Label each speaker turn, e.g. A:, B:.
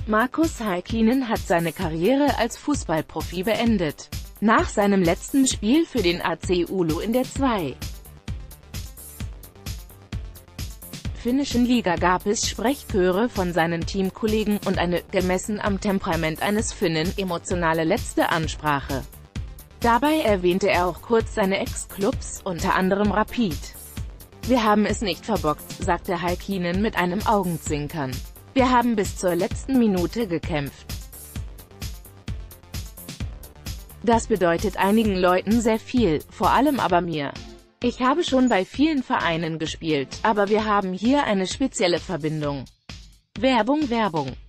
A: Markus Häkkinen hat seine Karriere als Fußballprofi beendet. Nach seinem letzten Spiel für den AC Oulu in der 2. finnischen Liga gab es Sprechchöre von seinen Teamkollegen und eine, gemessen am Temperament eines Finnen, emotionale letzte Ansprache. Dabei erwähnte er auch kurz seine Ex-Clubs, unter anderem Rapid. „Wir haben es nicht verbockt", sagte Häkkinen mit einem Augenzwinkern. „Wir haben bis zur letzten Minute gekämpft. Das bedeutet einigen Leuten sehr viel, vor allem aber mir. Ich habe schon bei vielen Vereinen gespielt, aber wir haben hier eine spezielle Verbindung." Werbung.